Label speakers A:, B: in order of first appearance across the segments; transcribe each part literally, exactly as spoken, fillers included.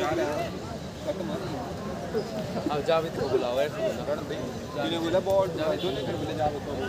A: अब जावेद को बुलाओ यार इन्हें बोला बॉल जावेद ने फिर बोले जावेद को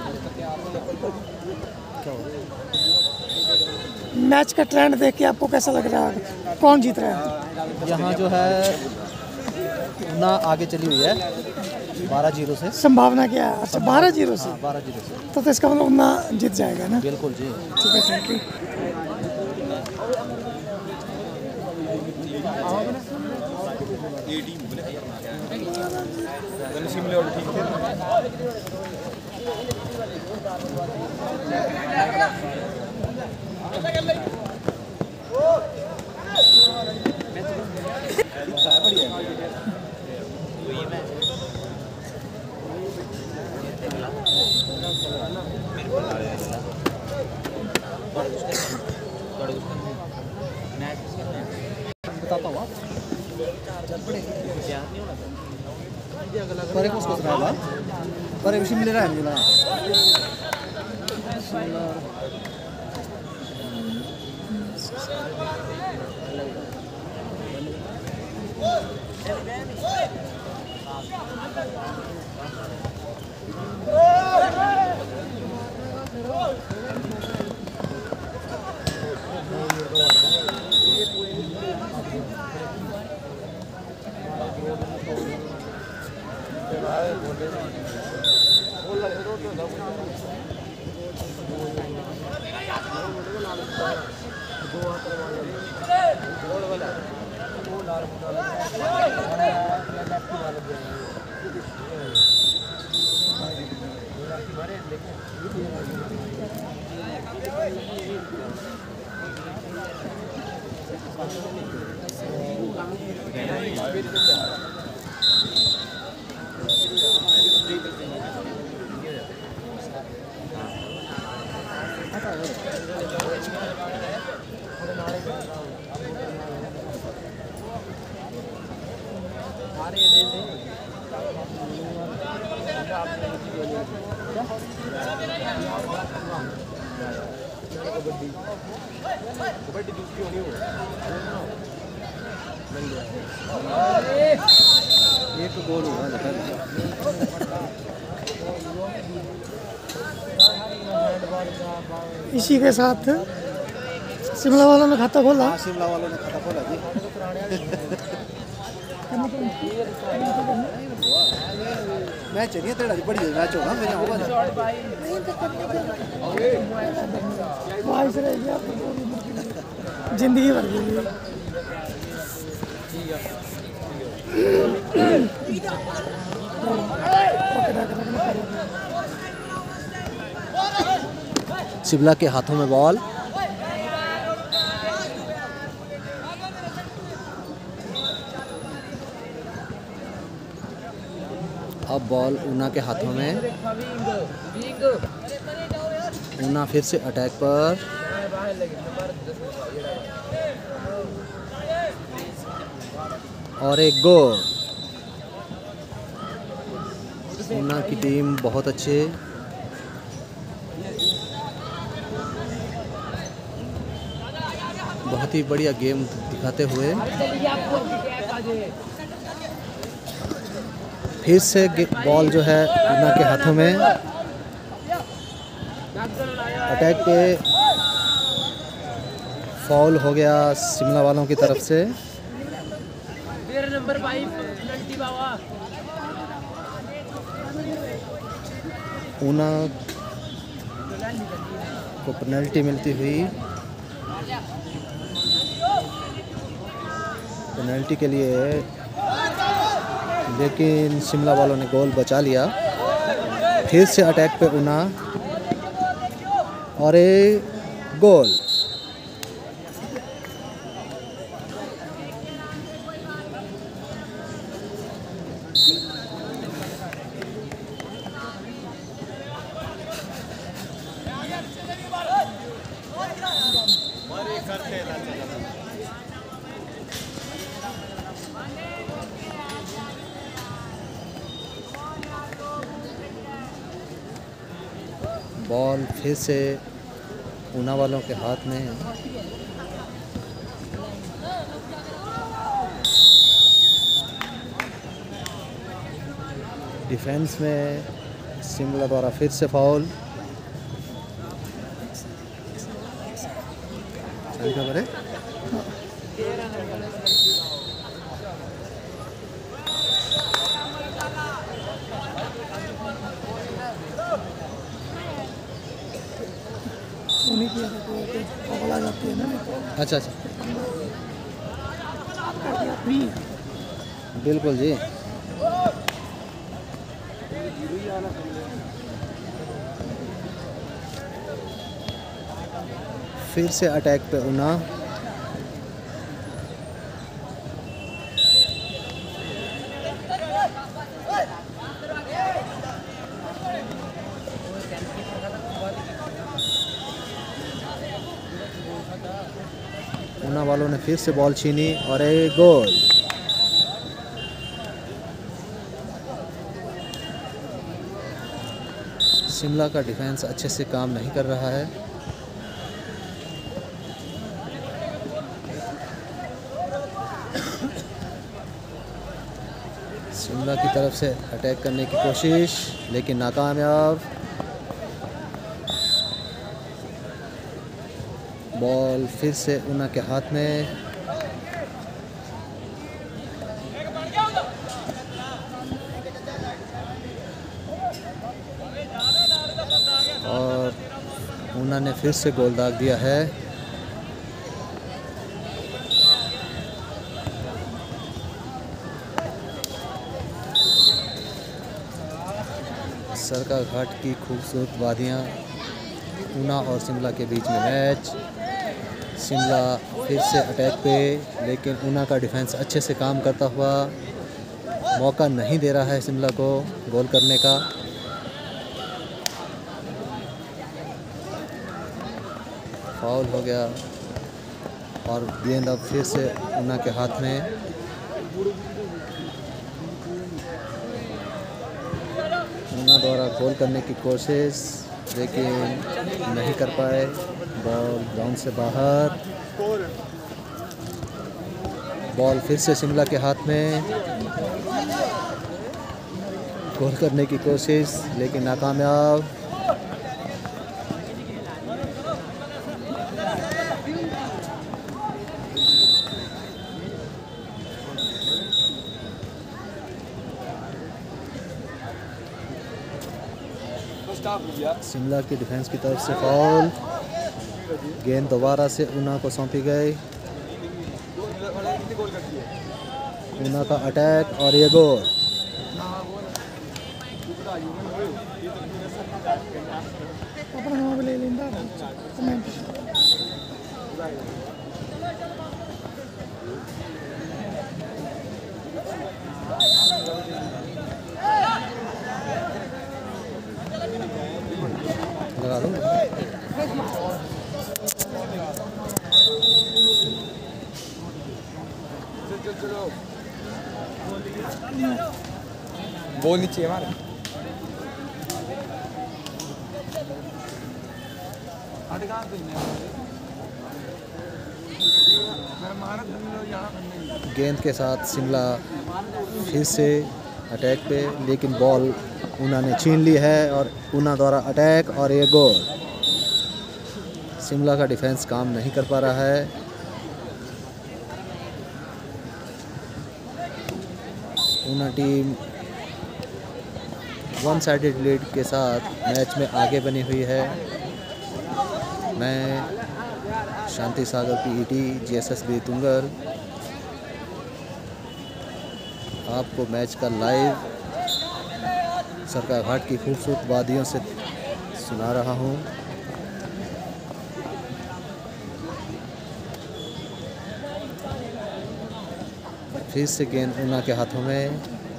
B: मैच का ट्रेंड देख के आपको कैसा लग रहा है, कौन जीत रहा है?
C: यहाँ जो है ना आगे चली हुई है बारह जीरो से।
B: संभावना क्या है? अच्छा बारह जीरो से।
C: बारह जीरो से
B: तो, तो इसका मतलब उन्ना जीत जाएगा ना?
C: बिल्कुल जी।
B: ठीक है, थैंक यू।
C: बताता हूँ पर एक उसको सुना पर एक मिल रहा है मुझे एक गोल हुआ
B: इसी के साथ शिमला वालों ने खाता खोला।
C: हाँ, शिमला वालों ने खाता खोला जी। मैच चलिए तेरा बड़ी मैच होगा मेरे होगा
B: जिंदगी भर के लिए।
C: शिमला के हाथों में बॉल। अब बॉल ऊना के हाथों में। ऊना फिर से अटैक पर। और एक गोल। ऊना की टीम बहुत अच्छे बहुत ही बढ़िया गेम दिखाते हुए फिर से बॉल जो है ऊना के हाथों में। अटैक पे फाउल हो गया शिमला वालों की तरफ से। ऊना को पेनल्टी मिलती हुई। पेनल्टी के लिए लेकिन शिमला वालों ने गोल बचा लिया। फिर से अटैक पे ऊना और एक गोल। बॉल फिर से ऊना वालों के हाथ में। डिफेंस में शिमला द्वारा फिर से फाउल। सही खबर है।
B: उन्हीं की फाउल आ जाती है ना।
C: अच्छा अच्छा,
B: फ्री
C: बिल्कुल जी। फिर से अटैक पे ऊना। ऊना वालों ने फिर से बॉल छीनी और एक गोल। शिमला का डिफेंस अच्छे से काम नहीं कर रहा है। शिमला की तरफ से अटैक करने की कोशिश, लेकिन नाकामयाब। बॉल फिर से ऊना के हाथ में। और ऊना ने फिर से गोल दाग दिया है। सरका घाट की खूबसूरत वादियाँ, ऊना और शिमला के बीच में मैच। शिमला फिर से अटैक पे, लेकिन ऊना का डिफेंस अच्छे से काम करता हुआ मौका नहीं दे रहा है शिमला को गोल करने का। फाउल हो गया और गेंद अब फिर से ऊना के हाथ में। ऊना द्वारा गोल करने की कोशिश, लेकिन नहीं कर पाए। बॉल ग्राउंड से बाहर। बॉल फिर से शिमला के हाथ में। गोल करने की कोशिश, लेकिन नाकामयाब। शिमला की डिफेंस की तरफ से फाउल। गेंद दोबारा से ऊना को सौंपी गई। ऊना का अटैक और ये गोल।
B: अपना नाम ले लेंदा कमेंट।
C: लगा दो।
A: वो नीचे हमारा
C: गेंद के साथ शिमला फिर से अटैक पे, लेकिन बॉल ऊना ने छीन ली है और ऊना द्वारा अटैक और ये गोल। शिमला का डिफेंस काम नहीं कर पा रहा है। Una team one sided lead के साथ मैच में आगे बनी हुई है। मैं शांति सागर पीईटी जीएसएसबी तुंगल आपको मैच का लाइव सरका घाट की खूबसूरत वादियों से सुना रहा हूँ। फिर से गेंद ऊना के हाथों में।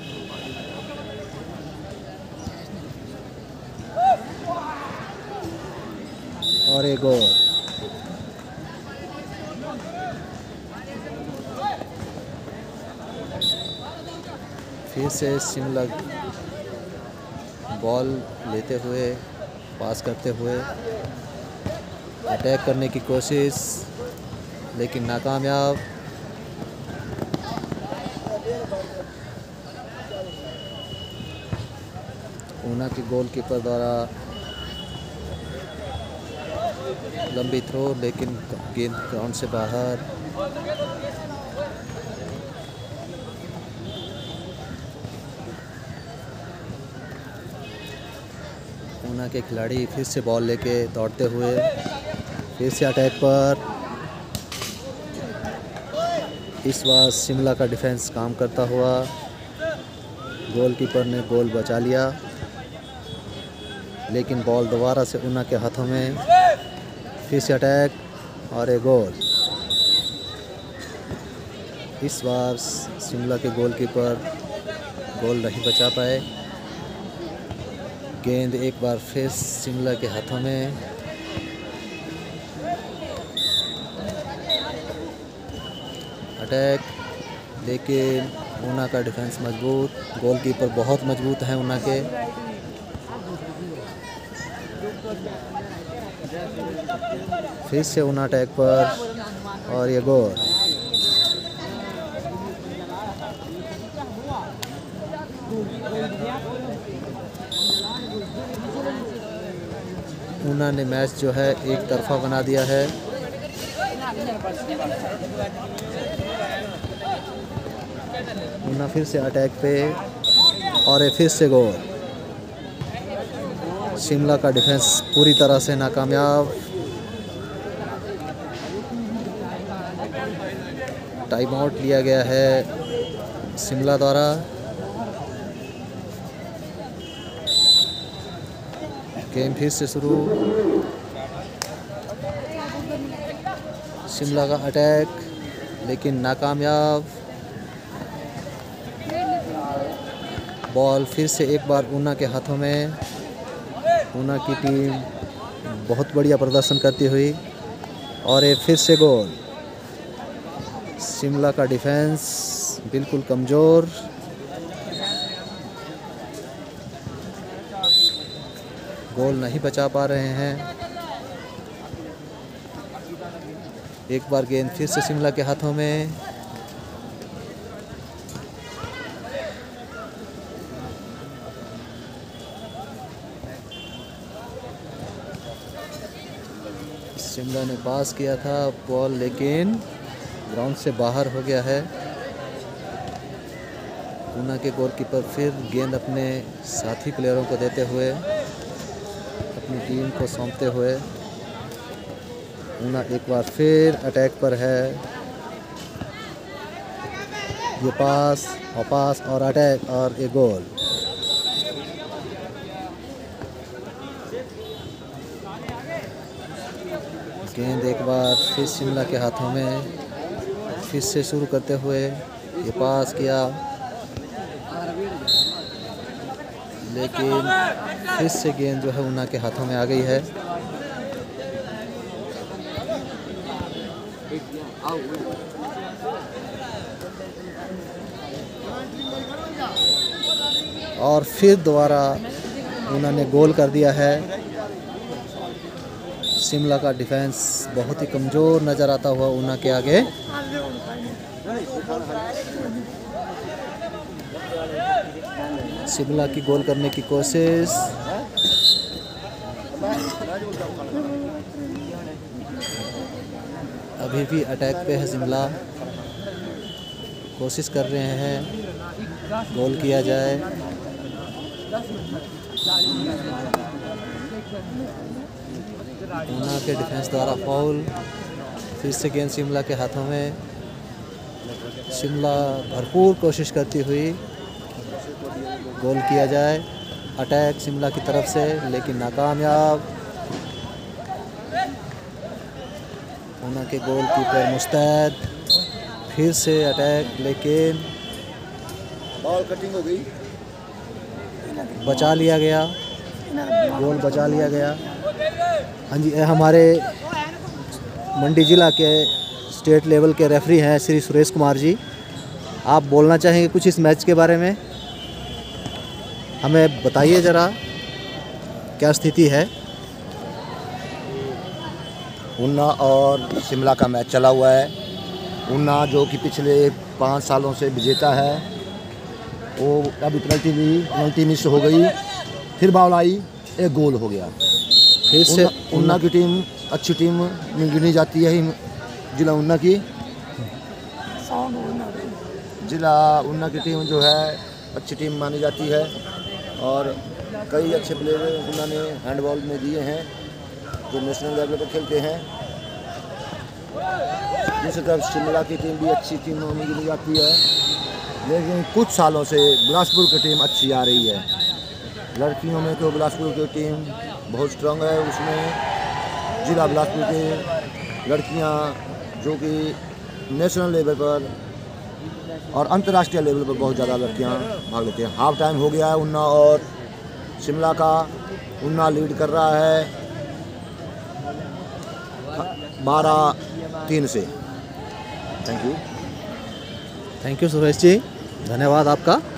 C: और एक गोल। फिर से शिमला बॉल लेते हुए, पास करते हुए अटैक करने की कोशिश, लेकिन नाकामयाब। ऊना के गोलकीपर द्वारा लंबी थ्रो, लेकिन गेंद ग्राउंड से बाहर। ऊना के खिलाड़ी फिर से बॉल लेके दौड़ते हुए, फिर से अटैक पर। इस बार शिमला का डिफेंस काम करता हुआ, गोलकीपर ने गोल बचा लिया, लेकिन बॉल दोबारा से ऊना के हाथों में। फिर से अटैक और एक गोल। इस बार शिमला के गोलकीपर गोल नहीं बचा पाए। गेंद एक बार फिर शिमला के हाथों में। अटैक, लेकिन ऊना का डिफेंस मजबूत, गोलकीपर बहुत मजबूत हैं ऊना के। फिर से ऊना अटैक पर और ये गोल। ऊना ने मैच जो है एक तरफा बना दिया है। ऊना फिर से अटैक पे और ये फिर से गोल। शिमला का डिफेंस पूरी तरह से नाकामयाब। टाइम आउट लिया गया है शिमला द्वारा। गेम फिर से शुरू। शिमला का अटैक, लेकिन नाकामयाब। बॉल फिर से एक बार ऊना के हाथों में। ऊना की टीम बहुत बढ़िया प्रदर्शन करती हुई और ये फिर से गोल। शिमला का डिफेंस बिल्कुल कमज़ोर। गोल नहीं बचा पा रहे हैं। एक बार गेंद फिर से शिमला के हाथों में। शिमला ने पास किया था बॉल, लेकिन ग्राउंड से बाहर हो गया है। ऊना के गोलकीपर फिर गेंद अपने साथी प्लेयरों को देते हुए, अपनी टीम को सौंपते हुए। ऊना एक बार फिर अटैक पर है। ये पास और पास और अटैक और एक गोल। गेंद एक बार फिर शिमला के हाथों में। फिर से शुरू करते हुए ये पास किया, लेकिन फिर से गेंद जो है ऊना के हाथों में आ गई है। और फिर दोबारा ऊना ने गोल कर दिया है। शिमला का डिफेंस बहुत ही कमज़ोर नज़र आता हुआ ऊना के आगे। शिमला की गोल करने की कोशिश। अभी भी अटैक पे है शिमला। कोशिश कर रहे हैं गोल किया जाए। ऊना के डिफेंस द्वारा फाउल। फिर से गेंद शिमला के हाथों में। शिमला भरपूर कोशिश करती हुई गोल किया जाए। अटैक शिमला की तरफ से, लेकिन नाकामयाब। ऊना के गोलकीपर मुस्तैद। फिर से अटैक, लेकिन
A: बॉल कटिंग हो गई,
C: बचा लिया गया। गोल बचा लिया गया। हाँ जी, हमारे मंडी ज़िला के स्टेट लेवल के रेफरी हैं श्री सुरेश कुमार जी। आप बोलना चाहेंगे कुछ इस मैच के बारे में? हमें बताइए ज़रा, क्या स्थिति है?
D: ऊना और शिमला का मैच चला हुआ है। ऊना जो कि पिछले पाँच सालों से विजेता है, वो अभी पेनल्टी भी पेनल्टी मिस हो गई फिर बॉल आई, एक गोल हो गया।
C: फिर से
D: उन्ना, उन्ना की टीम अच्छी टीम में गिनी जाती है जिला उन्ना की। जिला उन्ना की टीम जो है अच्छी टीम मानी जाती है और कई अच्छे प्लेयर उन्होंने हैंडबॉल में दिए हैं जो नेशनल लेवल पर खेलते हैं। दूसरी तरफ शिमला की टीम भी अच्छी टीम में गिनी जाती है, लेकिन कुछ सालों से बिलासपुर की टीम अच्छी आ रही है। लड़कियों में तो बिलासपुर की टीम बहुत स्ट्रांग है, उसमें जिला बिलासपुर की लड़कियां जो कि नेशनल लेवल पर और अंतर्राष्ट्रीय लेवल पर बहुत ज़्यादा लड़कियां भाग लेती हैं। हाफ टाइम हो गया है उन्ना और शिमला का। उन्ना लीड कर रहा है बारह तीन से। Thank you
C: thank you Suresh ji, धन्यवाद आपका।